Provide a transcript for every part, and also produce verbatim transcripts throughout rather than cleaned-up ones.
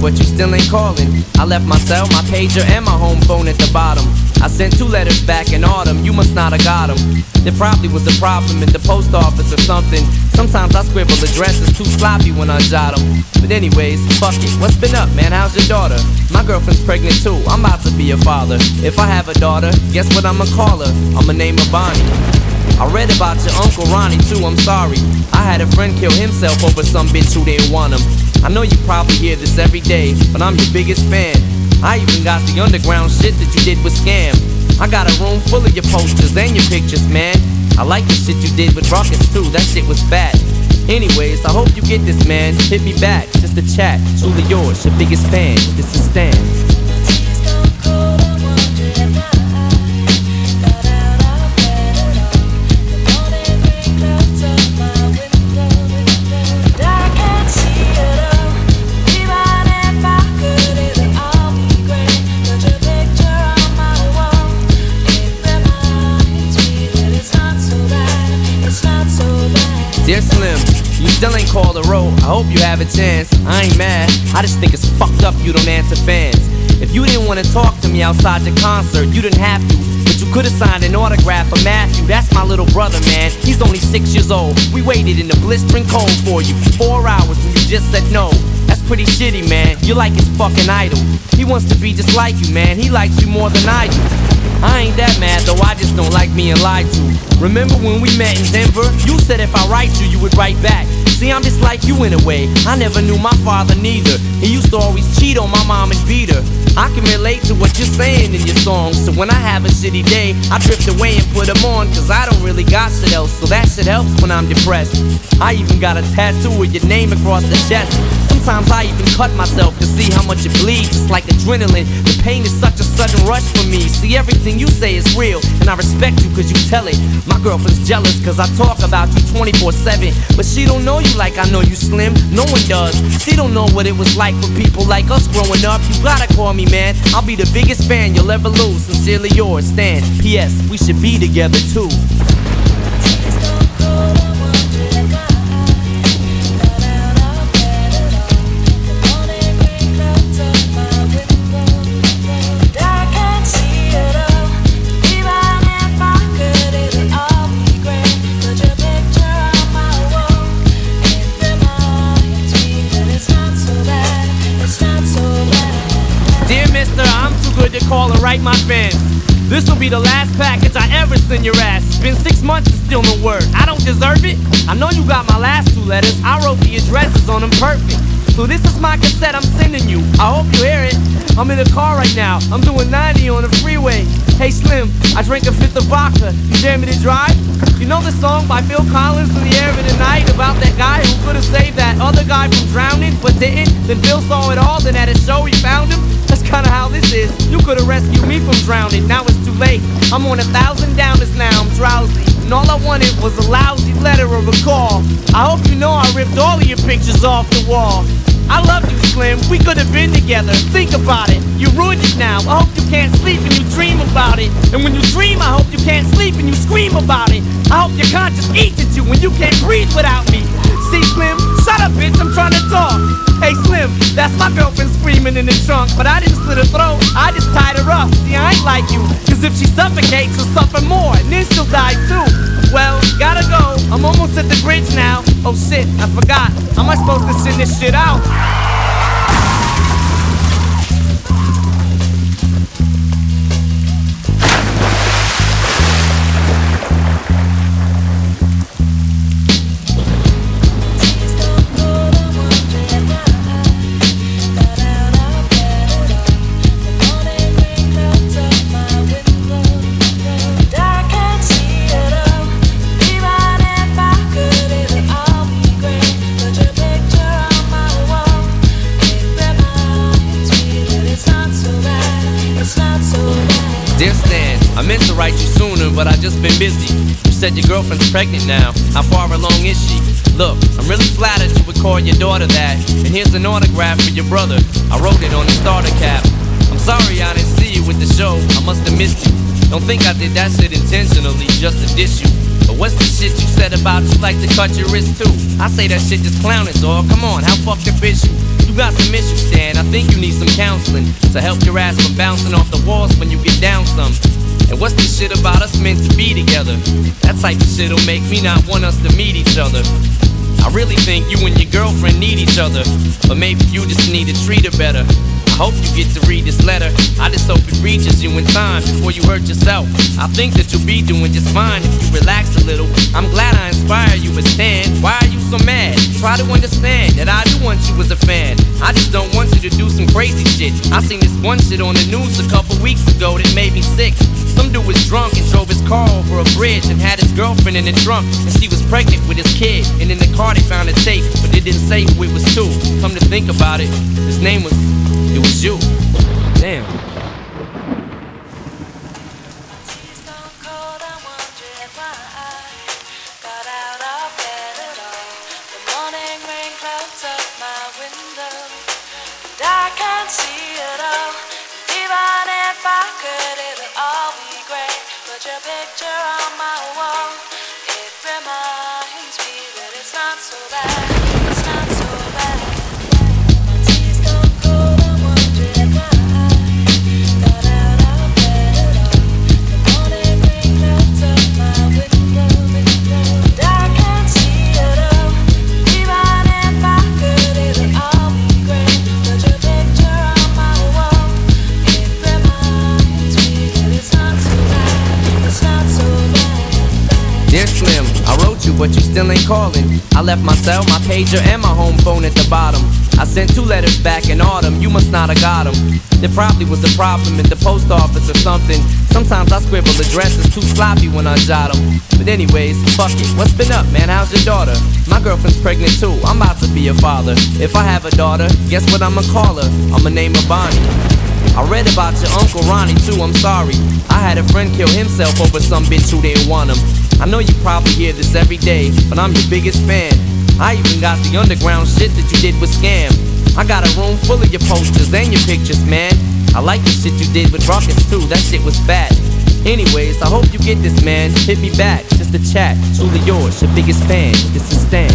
but you still ain't calling. I left my cell, my pager, and my home phone at the bottom. I sent two letters back in autumn, you must not have got them. There probably was a problem in the post office or something. Sometimes I scribble addresses too sloppy when I jot them. But anyways, fuck it, what's been up, man? How's your daughter? My girlfriend's pregnant too, I'm about to be a father. If I have a daughter, guess what I'ma call her? I'ma name her Bonnie. I read about your Uncle Ronnie too, I'm sorry. I had a friend kill himself over some bitch who didn't want him. I know you probably hear this every day, but I'm your biggest fan. I even got the underground shit that you did with Scam. I got a room full of your posters and your pictures, man. I like the shit you did with Rockets too, that shit was fat. Anyways, I hope you get this, man. Hit me back, just a chat. Truly yours, your biggest fan. This is Stan. Dear Slim, you still ain't called a road. I hope you have a chance. I ain't mad, I just think it's fucked up you don't answer fans. If you didn't want to talk to me outside your concert, you didn't have to, but you could've signed an autograph for Matthew. That's my little brother, man. He's only six years old. We waited in the blistering cold for you for four hours and you just said no. That's pretty shitty, man. You're like his fucking idol. He wants to be just like you, man. He likes you more than I do. I ain't that mad though, I just don't like being lied to. Remember when we met in Denver? You said if I write you, you would write back. See, I'm just like you in a way. I never knew my father neither. He used to always cheat on my mom and beat her. I can relate to what you're saying in your songs. So when I have a shitty day, I drift away and put them on, cause I don't really got shit else. So that shit helps when I'm depressed. I even got a tattoo with your name across the chest. Sometimes I even cut myself to see how much it bleeds. It's like adrenaline, the pain is such a sudden rush for me. See, everything you say is real, and I respect you cause you tell it. My girlfriend's jealous cause I talk about you twenty-four seven, but she don't know you like I know you, Slim. No one does. She don't know what it was like for people like us growing up. You gotta call me, man. I'll be the biggest fan you'll ever lose. Sincerely yours, Stan. P S We should be together too. To call and write my fans. This'll be the last package I ever send your ass. It's been six months and still no word. I don't deserve it. I know you got my last two letters. I wrote the addresses on them perfect. So this is my cassette I'm sending you. I hope you hear it. I'm in the car right now. I'm doing ninety on the freeway. Hey Slim, I drank a fifth of vodka. You dare me to drive? You know the song by Phil Collins, In the Air of the Night, about that guy who could've saved that other guy from drowning, but didn't? Then Phil saw it all, then at a show he found him. That's kinda how this is. You could've rescued me from drowning, now it's too late. I'm on a thousand downers now, I'm drowsy. And all I wanted was a lousy letter or a call. I hope you know I ripped all of your pictures off the wall. I love you, Slim, we could've been together. Think about it, you ruined it now. I hope you can't sleep and you dream about it. And when you dream, I hope you can't sleep and you scream about it. I hope your conscience eats at you when you can't breathe without me. See, Slim, shut up, bitch, I'm trying to talk. Hey, Slim, that's my girlfriend screaming in the trunk. But I didn't slit her throat, I just tied her up. See, I ain't like you, cause if she suffocates, she'll suffer more, and then she'll die too. Well, gotta go, I'm almost at the bridge now. Oh shit, I forgot, how am I supposed to send this shit out? Dear Stan, I meant to write you sooner, but I just been busy. You said your girlfriend's pregnant now. How far along is she? Look, I'm really flattered you would call your daughter that. And here's an autograph for your brother. I wrote it on the starter cap. I'm sorry I didn't see you with the show. I must have missed you. Don't think I did that shit intentionally just to diss you. But what's the shit you said about you like to cut your wrist too? I say that shit just clowning, dawg. Come on, how fucked up is you? You You got some issues, Stan, I think you need some counseling to help your ass from bouncing off the walls when you get down some. And what's this shit about us meant to be together? That type of shit'll make me not want us to meet each other. I really think you and your girlfriend need each other, but maybe you just need to treat her better. I hope you get to read this letter. I just hope it reaches you in time before you hurt yourself. I think that you'll be doing just fine if you relax a little. I'm glad I inspire you, but Stan, why are you so mad? Try to understand that I do want you as a fan. I just don't want you to do some crazy shit. I seen this one shit on the news a couple weeks ago that made me sick. Some dude was drunk and drove his car over a bridge and had his girlfriend in the trunk, and she was pregnant with his kid. And in the car they found a tape, but it didn't say who it was to. Come to think about it, his name was, it was you. Damn. Your picture on my wall, it reminds me that it's not so bad, it's not so bad. My tea's gone cold, I'm wondering why I got out of bed at all. The morning rain clouds up my window, and I can't see it all. Even if I could, it'll all be great. But your picture on my wall, it reminds me that it's not so bad. Dear Slim, I wrote you, but you still ain't calling. I left my cell, my pager, and my home phone at the bottom. I sent two letters back in autumn, you must not have got them. There probably was a problem in the post office or something. Sometimes I scribble addresses too sloppy when I jot them. But anyways, fuck it, what's been up, man? How's your daughter? My girlfriend's pregnant too, I'm about to be a father. If I have a daughter, guess what I'ma call her? I'ma name her Bonnie. I read about your Uncle Ronnie too, I'm sorry. I had a friend kill himself over some bitch who didn't want him. I know you probably hear this every day, but I'm your biggest fan. I even got the underground shit that you did with Scam. I got a room full of your posters and your pictures, man. I like the shit you did with Ruckus too, that shit was fat. Anyways, I hope you get this, man. Hit me back, just a chat. Truly yours, your biggest fan. This is Stan.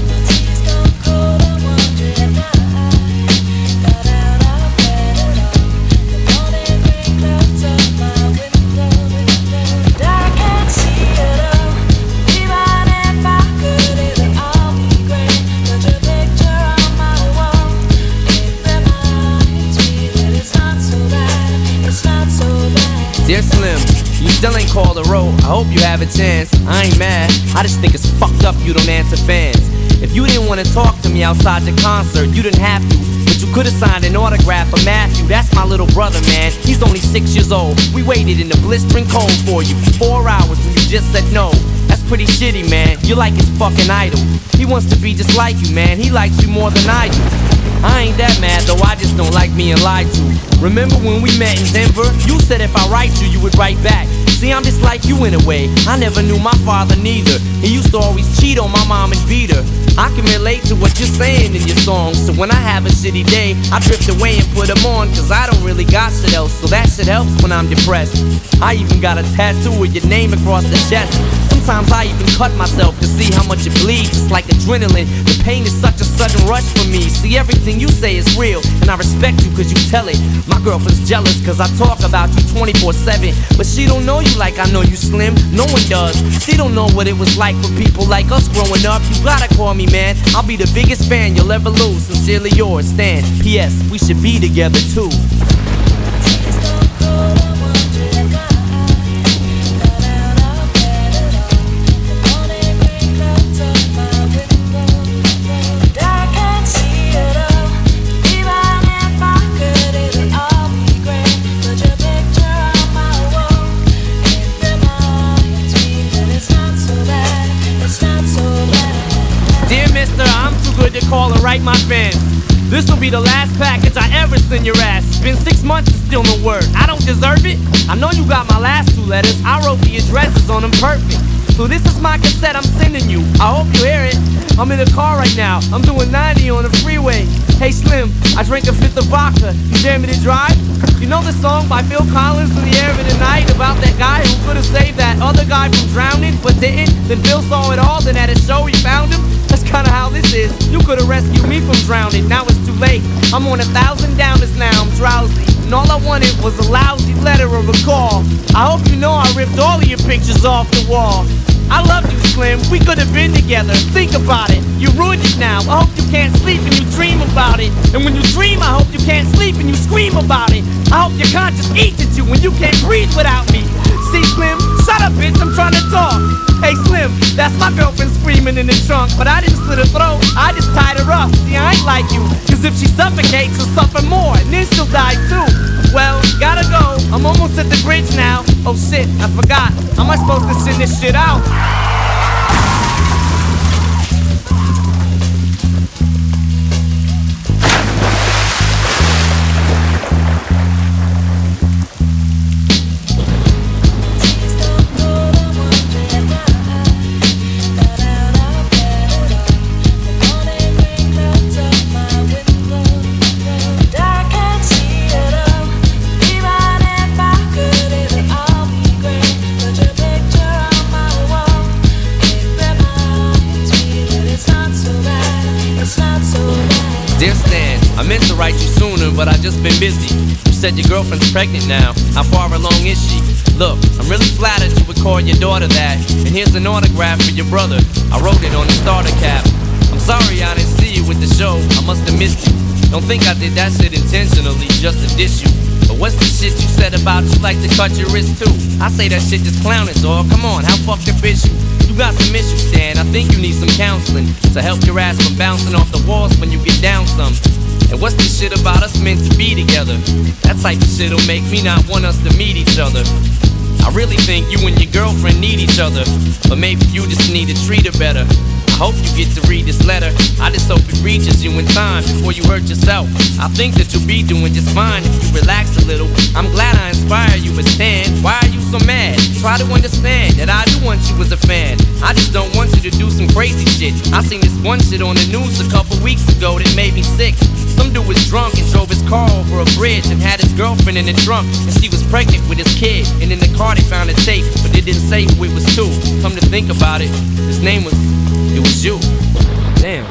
Dear Slim, you still ain't called a road. I hope you have a chance. I ain't mad, I just think it's fucked up you don't answer fans. If you didn't want to talk to me outside your concert, you didn't have to, but you could've signed an autograph for Matthew. That's my little brother, man, he's only six years old. We waited in the blistering cold for you for four hours and you just said no. That's pretty shitty, man, you're like his fucking idol. He wants to be just like you, man, he likes you more than I do. I ain't that mad though, I just don't like being lied to. Remember when we met in Denver? You said if I write you, you would write back. See, I'm just like you in a way. I never knew my father neither. He used to always cheat on my mom and beat her. I can relate to what you're saying in your songs. So when I have a shitty day, I drift away and put them on, cause I don't really got shit else. So that shit helps when I'm depressed. I even got a tattoo with your name across the chest. Sometimes I even cut myself to see how much it bleeds. It's like adrenaline, the pain is such a sudden rush for me. See, everything you say is real, and I respect you cause you tell it. My girlfriend's jealous cause I talk about you twenty-four seven, but she don't know you like I know you, Slim. No one does. She don't know what it was like for people like us growing up. You gotta call me, man, I'll be the biggest fan you'll ever lose. Sincerely yours, Stan. P S We should be together too. Call and write my fans. This'll be the last package I ever send your ass. It's been six months and still no word. I don't deserve it. I know you got my last two letters. I wrote the addresses on them perfect. So this is my cassette I'm sending you. I hope you hear it. I'm in the car right now. I'm doing ninety on the freeway. Hey Slim, I drank a fifth of vodka. You dare me to drive? You know the song by Phil Collins, In the Air of the Night, about that guy who could have saved that other guy from drowning but didn't? Then Phil saw it all, then at a show he found him. That's kinda how this is. You could've rescued me from drowning, now it's too late. I'm on a thousand downers now, I'm drowsy. And all I wanted was a lousy letter or a call. I hope you know I ripped all of your pictures off the wall. I love you, Slim, we could have been together. Think about it, you ruined it now. I hope you can't sleep and you dream about it. And when you dream, I hope you can't sleep and you scream about it. I hope your conscience eats at you when you can't breathe without me. See, Slim, shut up, bitch, I'm trying to talk. Hey, Slim, that's my girlfriend screaming in the trunk. But I didn't slit her throat, I just tied her up. See, I ain't like you, cause if she suffocates, she'll suffer more, and then she'll die too. Well, gotta go, I'm almost at the bridge now. Oh shit, I forgot, how am I supposed to send this shit out? Dear Stan, I meant to write you sooner, but I just been busy. You said your girlfriend's pregnant now. How far along is she? Look, I'm really flattered you would call your daughter that. And here's an autograph for your brother. I wrote it on the starter cap. I'm sorry I didn't see you with the show. I must have missed you. Don't think I did that shit intentionally just to diss you. But what's the shit you said about you like to cut your wrist too? I say that shit just clowning, dog. Come on, how fucked up is you? You got some issues, Stan. I think you need some counseling to help your ass from bouncing off the walls when you get down some. And what's this shit about us meant to be together? That type of shit'll make me not want us to meet each other. I really think you and your girlfriend need each other, but maybe you just need to treat her better. I hope you get to read this letter. I just hope it reaches you in time before you hurt yourself. I think that you'll be doing just fine if you relax a little. I'm glad I inspire you, but Stan, why are you so mad? Try to understand that I do want you as a fan. I just don't want you to do some crazy shit. I seen this one shit on the news a couple weeks ago that made me sick. Some dude was drunk and drove his car over a bridge and had his girlfriend in the trunk, and she was pregnant with his kid. And in the car they found a tape, but they didn't say who it was to. Come to think about it, his name was, it was you. Damn.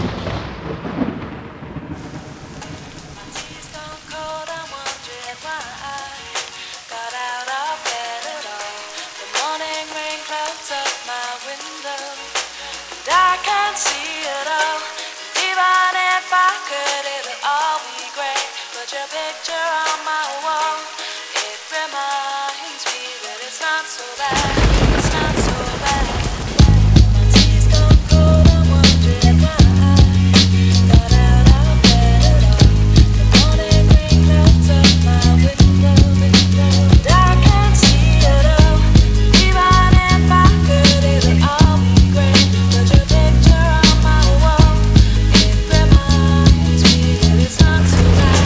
Picture on my wall, it reminds me that it's not so bad, it's not so bad. My tea's gone cold, I'm wondering why I got out of bed at all. The morning rain clouds up my window, and I can't see it all. Even if I could, it'll all be great. But your picture on my wall, it reminds me that it's not so bad.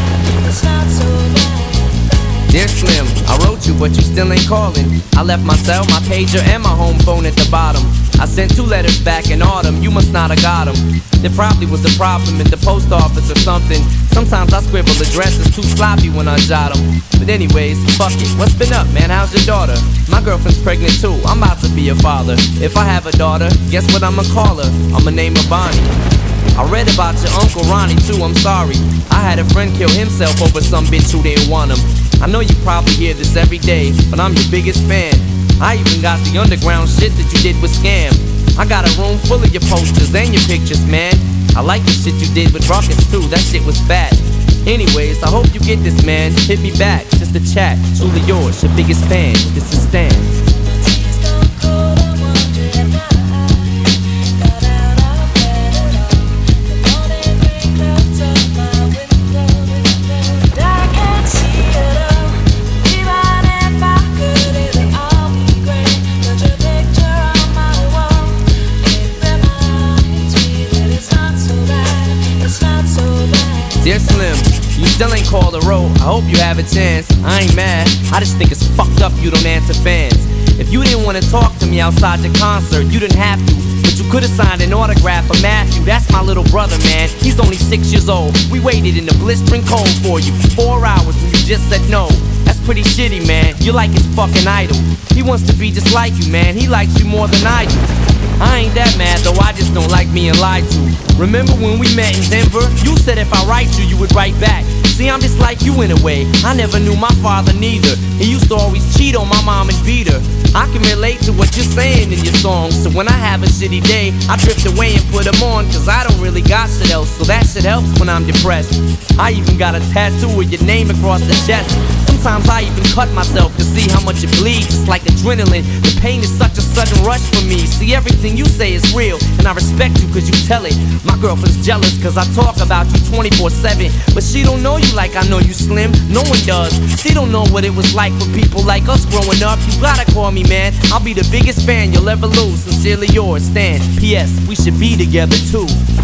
Dear Slim, I wrote you, but you still ain't calling. I left my cell, my pager, and my home phone at the bottom. I sent two letters back in autumn, you must not have got them. There probably was a problem at the post office or something. Sometimes I scribble addresses too sloppy when I jot them. But anyways, fuck it, what's been up, man? How's your daughter? My girlfriend's pregnant too, I'm about to be a father. If I have a daughter, guess what I'ma call her? I'ma name her Bonnie. I read about your Uncle Ronnie too, I'm sorry. I had a friend kill himself over some bitch who didn't want him. I know you probably hear this every day, but I'm your biggest fan. I even got the underground shit that you did with Scam. I got a room full of your posters and your pictures, man. I like the shit you did with Ruckus too, that shit was fat. Anyways, I hope you get this, man. Hit me back, just a chat. Truly yours, your biggest fan. This is Stan. Dear Slim, you still ain't called a road. I hope you have a chance. I ain't mad, I just think it's fucked up you don't answer fans. If you didn't want to talk to me outside your concert, you didn't have to, but you could've signed an autograph for Matthew. That's my little brother, man. He's only six years old. We waited in the blistering cold for you for four hours and you just said no. That's pretty shitty, man. You're like his fucking idol. He wants to be just like you, man. He likes you more than I do. I ain't that mad, though I just don't like being lied to. Remember when we met in Denver? You said if I write you, you would write back. See, I'm just like you in a way. I never knew my father neither. He used to always cheat on my mom and beat her. I can relate to what you're saying in your songs. So when I have a shitty day, I drift away and put them on, cause I don't really got shit else. So that shit helps when I'm depressed. I even got a tattoo with your name across the chest. Sometimes I even cut myself to see how much it bleeds. It's like adrenaline. The pain is such a sudden rush for me. See, everything you say is real, and I respect you cause you tell it. My girlfriend's jealous cause I talk about you twenty-four seven. But she don't know you like I know you, Slim. No one does. She don't know what it was like for people like us growing up. You gotta call me, man. I'll be the biggest fan you'll ever lose. Sincerely yours, Stan. P S. We should be together too.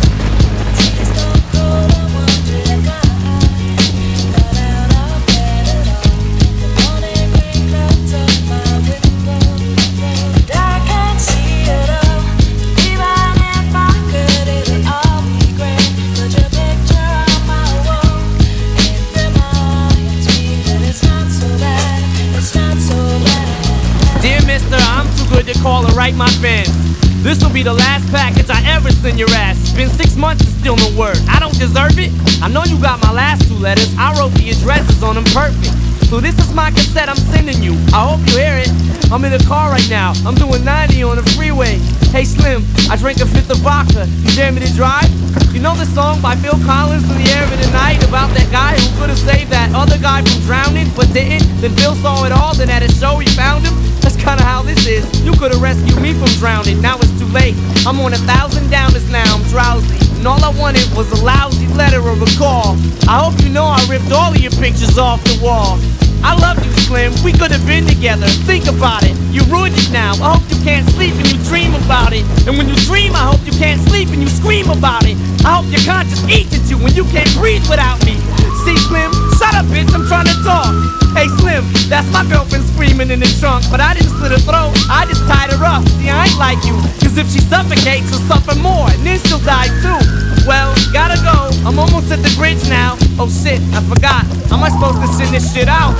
To call and write my fans. This will be the last package I ever send your ass. It's been six months and still no word. I don't deserve it. I know you got my last two letters. I wrote the addresses on them perfect. So this is my cassette I'm sending you. I hope you hear it. I'm in the car right now. I'm doing ninety on the freeway. Hey Slim, I drank a fifth of vodka. You dare me to drive? You know the song by Phil Collins, In the Air of the Night, about that guy who could have saved that other guy from drowning but didn't? Then Phil saw it all, then at a show he found him. That's kinda how this is. You could've rescued me from drowning, now it's too late. I'm on a thousand downers now, I'm drowsy. And all I wanted was a lousy letter or a call. I hope you know I ripped all of your pictures off the wall. I love you, Slim, we could've been together. Think about it, you ruined it now. I hope you can't sleep and you dream about it. And when you dream, I hope you can't sleep and you scream about it. I hope your conscience eats at you when you can't breathe without me. See, Slim, shut up, bitch, I'm trying to talk. Hey, Slim, that's my girlfriend screaming in the trunk. But I didn't slit her throat, I just tied her up. See, I ain't like you, cause if she suffocates, she'll suffer more, and then she'll die too. Well, gotta go, I'm almost at the bridge now. Oh shit, I forgot, how am I supposed to send this shit out?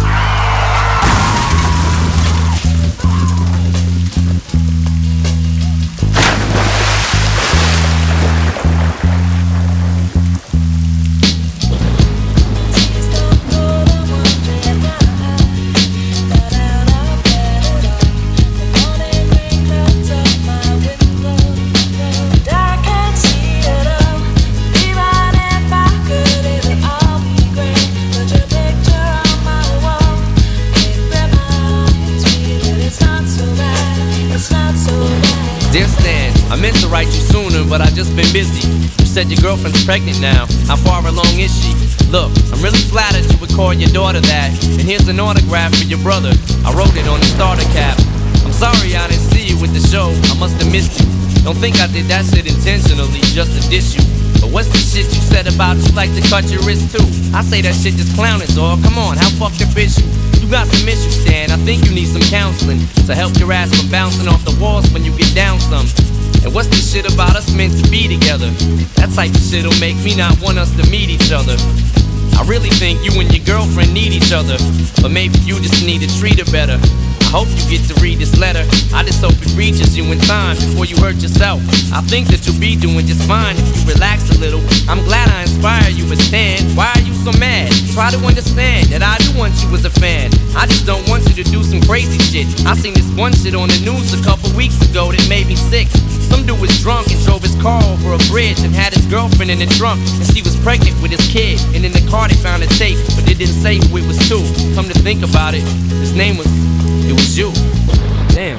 Dear Stan, I meant to write you sooner, but I've just been busy. You said your girlfriend's pregnant now. How far along is she? Look, I'm really flattered you would call your daughter that. And here's an autograph for your brother. I wrote it on the starter cap. I'm sorry I didn't see you with the show. I must have missed you. Don't think I did that shit intentionally just to diss you. But what's the shit you said about you like to cut your wrist too? I say that shit just clowning, dog. Come on, how fucked up is you? You got some issues, Stan. I think you need some counseling to help your ass from bouncing off the walls when you get down some. And what's the shit about us meant to be together? That type of shit'll make me not want us to meet each other. I really think you and your girlfriend need each other, but maybe you just need to treat her better. I hope you get to read this letter. I just hope it reaches you in time before you hurt yourself. I think that you'll be doing just fine if you relax a little. I'm glad I inspire you, but Stan, why are you so mad? Try to understand that I do want you as a fan. I just don't want you to do some crazy shit. I seen this one shit on the news a couple weeks ago that made me sick. Some dude was drunk and drove his car over a bridge and had his girlfriend in the trunk, and she was pregnant with his kid. And in the car they found a tape, but it didn't say who it was to. Come to think about it, his name was, it was you. Damn.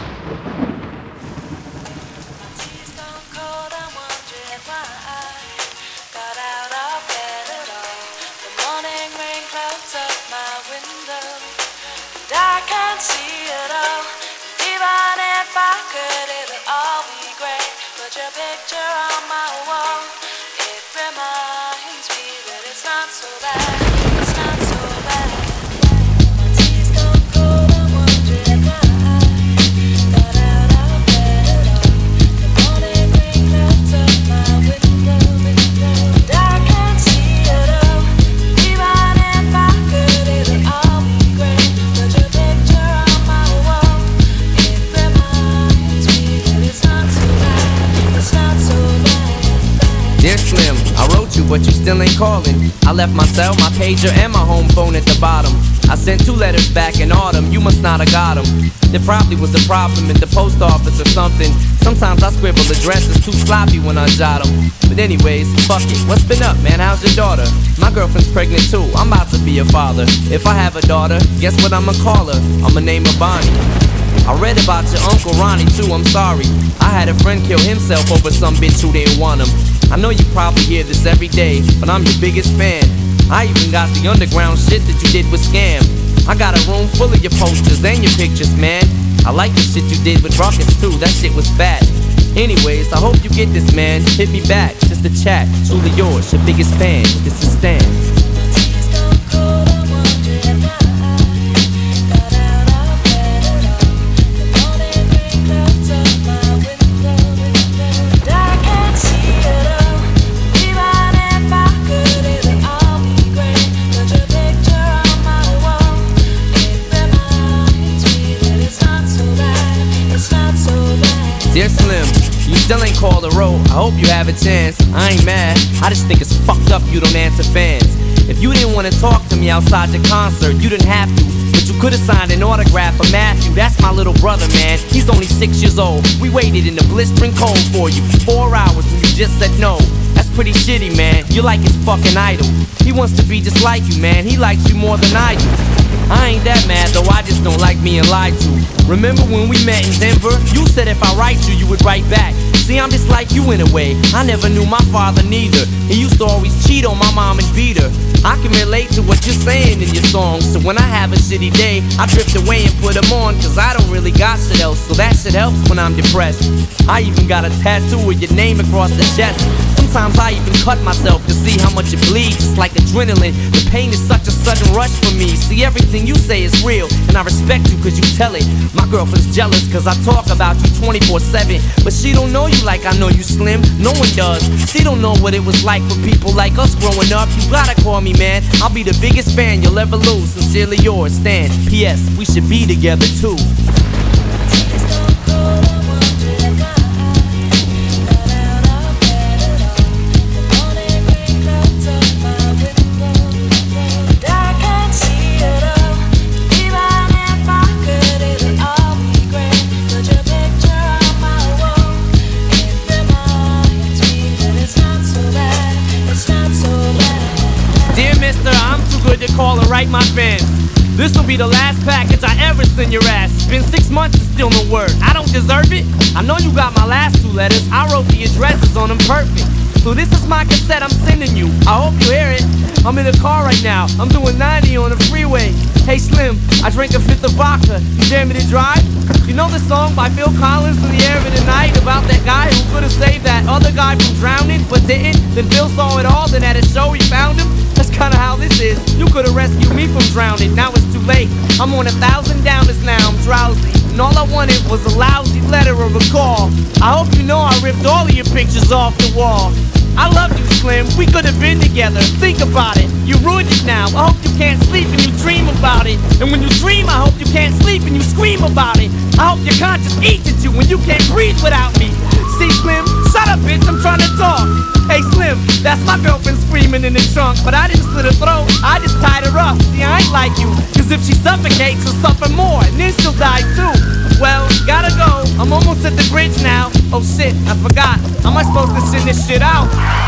Your picture on my wall, it reminds me that it's not so bad, it's not so bad. My tea's gone cold, I'm wondering why I got out of bed at all. The morning rain clouds up my window, and I can't see it all. Even if I could, it would all be great. But your picture on my wall, it reminds me that it's not so bad. It's not so bad. Dear Slim, I wrote you, but you still ain't calling. I left my cell, my pager, and my home phone at the bottom. I sent two letters back in autumn, you must not have got them. There probably was a problem at the post office or something. Sometimes I scribble addresses too sloppy when I jot them. But anyways, fuck it, what's been up, man? How's your daughter? My girlfriend's pregnant too, I'm about to be a father. If I have a daughter, guess what I'ma call her? I'ma name her Bonnie. I read about your Uncle Ronnie too, I'm sorry. I had a friend kill himself over some bitch who didn't want him. I know you probably hear this every day, but I'm your biggest fan. I even got the underground shit that you did with Scam. I got a room full of your posters and your pictures, man. I like the shit you did with Ruckus too, that shit was fat. Anyways, I hope you get this, man. Hit me back, just a chat. Truly yours, your biggest fan. This is Stan. Dear Slim, you still ain't called a road. I hope you have a chance. I ain't mad, I just think it's fucked up you don't answer fans. If you didn't want to talk to me outside your concert, you didn't have to, but you could've signed an autograph for Matthew. That's my little brother, man, he's only six years old. We waited in the blistering cold for you for four hours and you just said no. That's pretty shitty, man, you're like his fucking idol. He wants to be just like you, man, he likes you more than I do. I ain't that mad though, I just don't like being lied to. Remember when we met in Denver? You said if I write you, you would write back. See, I'm just like you in a way, I never knew my father neither. He used to always cheat on my mom and beat her. I can relate to what you're saying in your songs, so when I have a shitty day, I drift away and put them on, cause I don't really got shit else, so that shit helps when I'm depressed. I even got a tattoo with your name across the chest. Sometimes I even cut myself to see how much it bleeds. It's like adrenaline, the pain is such a sudden rush for me. See, everything you say is real, and I respect you cause you tell it. My girlfriend's jealous cause I talk about you twenty-four seven, but she don't know you like I know you, Slim. No one does. She don't know what it was like for people like us growing up. You gotta call me, man, I'll be the biggest fan you'll ever lose. Sincerely yours, Stan. P S We should be together too. To call and write my fans. This'll be the last package I ever send your ass. It's been six months and still no word. I don't deserve it. I know you got my last two letters. I wrote the addresses on them perfect. So this is my cassette I'm sending you. I hope you hear it. I'm in the car right now. I'm doing ninety on the freeway. Hey Slim, I drank a fifth of vodka. You dare me to drive? You know the song by Phil Collins, In the Air of the Night, about that guy who could have saved that other guy from drowning but didn't? Then Phil saw it all, then at a show he found him. That's kinda how this is. You could've rescued me from drowning, now it's too late. I'm on a thousand downers now, I'm drowsy, and all I wanted was a lousy letter or a call. I hope you know I ripped all of your pictures off the wall. I love you, Slim, we could've been together. Think about it, you ruined it now. I hope you can't sleep and you dream about it. And when you dream, I hope you can't sleep and you scream about it. I hope your conscience eats at you when you can't breathe without me. See, Slim, shut up, bitch, I'm trying to talk. Hey, Slim, that's my girlfriend screaming in the trunk, but I didn't slit her throat, I just tied her up. See, I ain't like you, cause if she suffocates, she'll suffer more, and then she'll die too. Well, gotta go, I'm almost at the bridge now. Oh shit, I forgot, how am I supposed to send this shit out?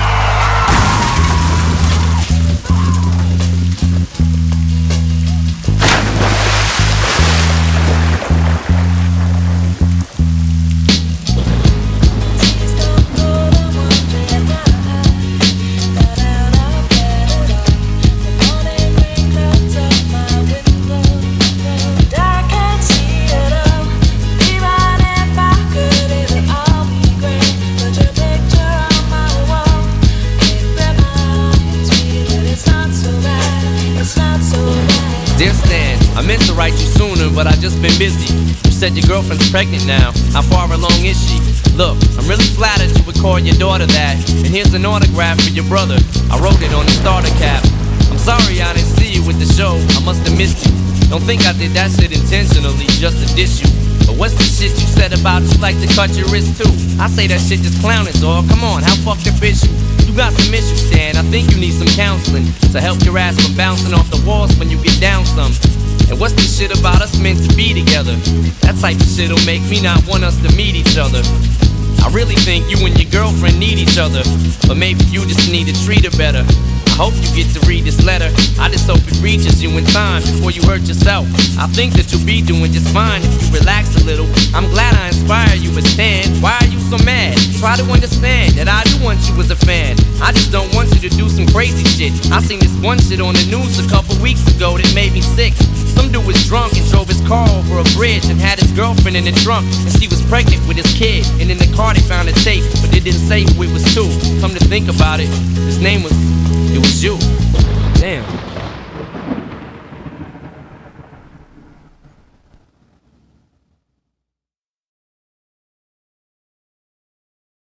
Dear Stan, I meant to write you sooner, but I've just been busy. You said your girlfriend's pregnant now. How far along is she? Look, I'm really flattered you would call your daughter that. And here's an autograph for your brother. I wrote it on the starter cap. I'm sorry I didn't see you with the show. I must have missed you. Don't think I did that shit intentionally just to diss you. But what's the shit you said about you like to cut your wrist too? I say that shit just clowning, dog. Come on, how fucked up is you? You got some issues, Stan, I think you need some counseling to help your ass from bouncing off the walls when you get down some. And what's this shit about us meant to be together? That type of shit'll make me not want us to meet each other. I really think you and your girlfriend need each other, but maybe you just need to treat her better. I hope you get to read this letter. I just hope it reaches you in time before you hurt yourself. I think that you'll be doing just fine if you relax a little. I'm glad I inspire you, but Stan, why are you so mad? Try to understand that I do want you as a fan. I just don't want you to do some crazy shit. I seen this one shit on the news a couple weeks ago that made me sick. Some dude was drunk and drove his car over a bridge and had his girlfriend in the trunk, and she was pregnant with his kid. And in the car they found a tape, but they didn't say who it was to. Come to think about it, his name was, it was you. Damn.